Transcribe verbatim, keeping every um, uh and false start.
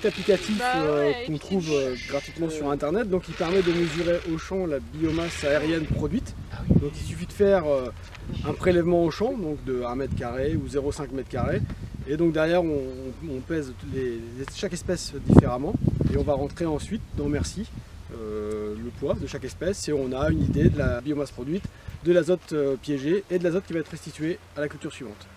applicatif bah euh, ouais, qu'on puis, trouve euh, gratuitement sur internet, donc il permet de mesurer au champ la biomasse aérienne produite. Donc il suffit de faire euh, un prélèvement au champ, donc de un mètre carré ou zéro virgule cinq mètre carré. Et donc derrière on, on pèse les, chaque espèce différemment et on va rentrer ensuite dans MERCI euh, le poids de chaque espèce et on a une idée de la biomasse produite, de l'azote euh, piégé et de l'azote qui va être restitué à la culture suivante.